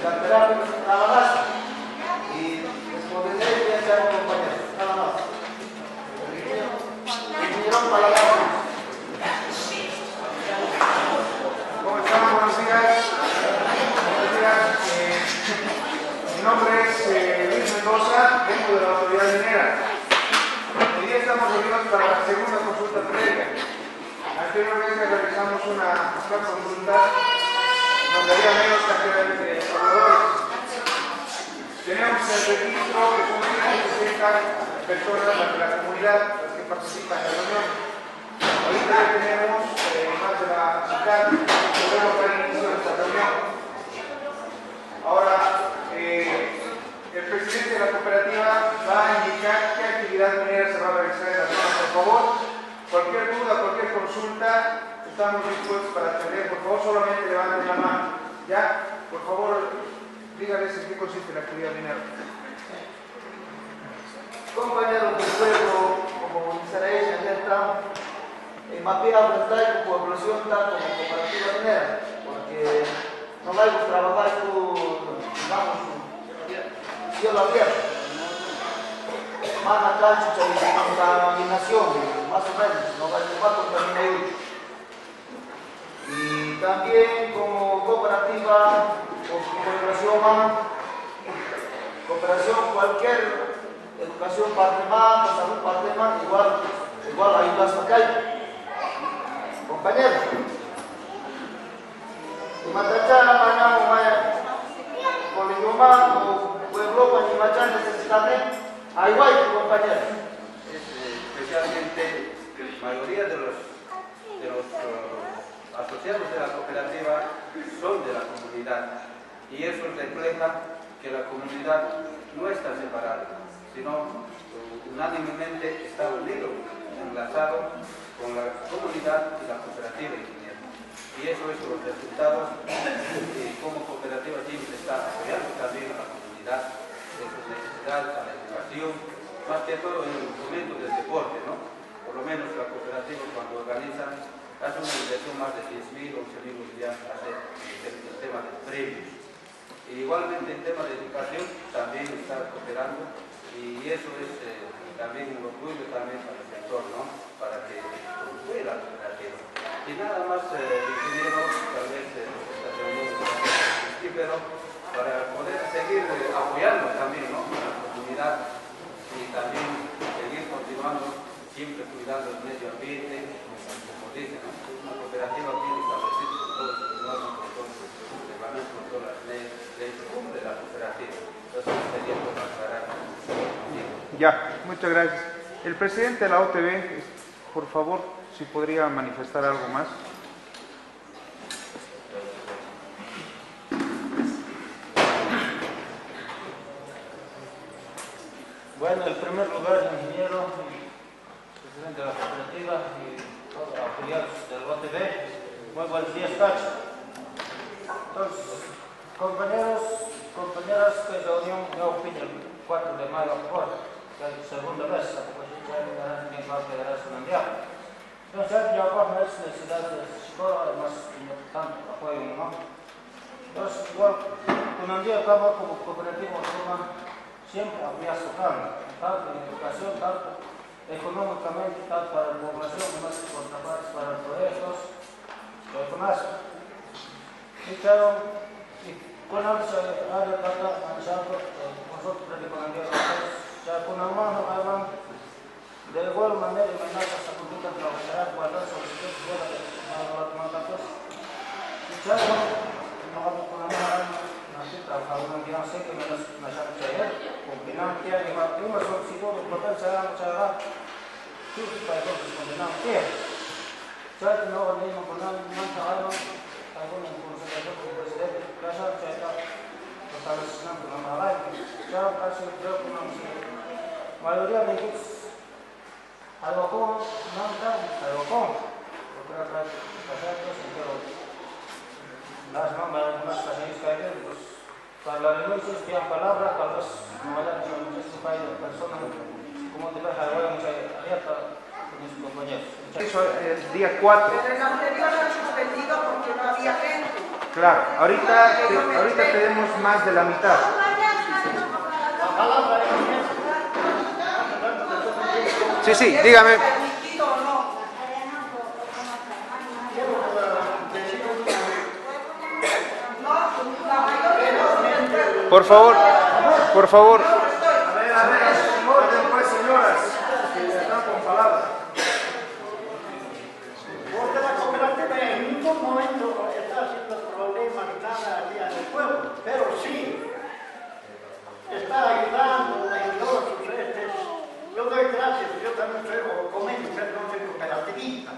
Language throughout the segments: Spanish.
canterano, nada más. Y responderé bien a los compañeros, nada más. Ingeniero Palabras. ¿Cómo están? Buenos días. Buenos días. Mi nombre es Luis Mendoza, vengo de la Autoridad Minera. Hoy día estamos reunidos para la segunda consulta previa. Anteriormente realizamos una consulta donde había menos cantidad de pobladores. Tenemos el registro que son 160 personas de la comunidad las que participan en la reunión. Ahorita ya tenemos más de la mitad que podemos dar inicio a esta reunión. Ahora, el presidente de la cooperativa va a indicar qué actividad minera se va a realizar en la zona. Por favor, cualquier duda, cualquier consulta, estamos dispuestos para atender. Por favor, solamente levanten la mano. ¿Ya? Por favor, díganles en qué consiste la actividad minera. Compañeros del pueblo, como Isaías ya está, mapeado está con población tanto como cooperativa minera, porque no vamos a trabajar con, digamos, cielo abierto, más la cancha y contaminación, más o menos, no va a contaminar. Y también como cooperativa, cooperación, cualquier educación parte más, salud parte más, igual ayudas a calle. Compañeros, y matachana mañana maya, polinomá o pueblo con imachán necesitame, ahí va, compañeros. Especialmente, la mayoría de los asociados de la cooperativa son de la comunidad y eso refleja que la comunidad no está separada, sino unánimemente está unido, enlazado con la comunidad y la cooperativa ingeniero. Y eso es los resultados que como cooperativa siempre está apoyando también a la comunidad en sus necesidades, a la educación, más que todo en el momento del deporte, ¿no? Por lo menos la cooperativa cuando organiza hace una inversión más de 10.000 o 11.000 bolivianos hace el tema de premios. Y igualmente en tema de educación también está cooperando y eso es también un orgullo también para el sector, ¿no? Para que concluya la cooperativa. Y nada más, ingeniero, tal vez esta reunión pero para poder seguir apoyando también, ¿no? A la comunidad y también seguir continuando siempre cuidando el medio ambiente, como dicen, ¿no? Una cooperativa tiene que establecer todos los normas, con todos los reglamentos, con todas las leyes de la cooperativa. Entonces, sería por aclarar. Ya, muchas gracias. El presidente de la OTB, por favor, si podría manifestar algo más. Bueno, en primer lugar, ingeniero, presidente de la cooperativa y todos los afiliados del OTB, muy buenos días, Cacho. Entonces, compañeros, compañeras, que reunión de opinión el 4 de mayo ahora, que es la segunda vez, a poco ya en la Federación Mundial. Entonces, ya para las necesidades de la escuela, además, tiene tanto apoyo, ¿no? Entonces, igual, con un día acaba como cooperativa siempre había socado, tanto en educación, tanto económicamente, tanto para la población, como contrapartes para los proyectos, lo demás. Y claro, con la área de acá, manchando, nosotros ya con la mano, de igual manera, amenazas a cumplir la velocidad, guardar solicitudes de la mandatos. Y claro, no vamos con la mano. Trabajador que no sé que me llama Chayer, combinamos que hay una solicitud de papel, se llama Chayer, sí, para entonces combinamos que Chayer no va a leer con nada, no está algo, alguna consideración con el presidente, ya sabe Chayer, lo está asesinando con la mala, ya casi creo que no sé, mayoría de ellos, algo como, no está, algo como, porque acá pasar cosas, pero las mamás, las casillas que hay, pues, para la renuncia es que en palabra, tal vez no vayan a muchas personas, como te vas a ver, mucha abierta con mis compañeros. Eso el día 4. Pero en la anterior han suspendido porque no había gente. Claro, ahorita tenemos más de la mitad. Sí, sí, dígame. Por favor, por favor. A ver, en orden pues, señoras, que están con palabras. Porque la cooperativa en ningún momento está haciendo problemas ni nada aquí al pueblo, pero sí está ayudando, ayudó a sus redes. Yo doy gracias, yo también soy comento, pero no soy cooperativista.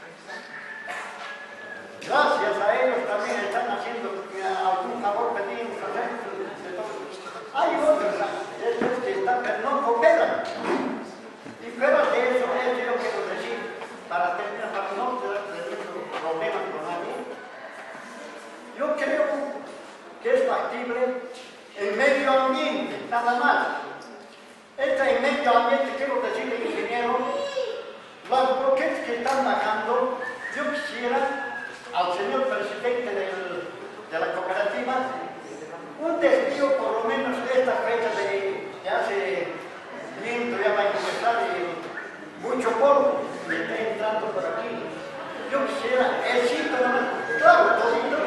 Gracias a ellos también están haciendo algún favor pedimos a ellos. Hay otros que están, pero no cooperan. Y pruebas de eso es yo quiero decir, para terminar, para no tener problemas con nadie. Yo creo que es factible el medio ambiente, nada más. En medio ambiente, quiero decirle, ingeniero, las bloquetes que están bajando, yo quisiera al señor presidente de la cooperativa un desvío por lo menos de esta fecha de hace viento, ya va a empezar y mucho polvo que está entrando por aquí. Yo quisiera, sí, pero claro, todito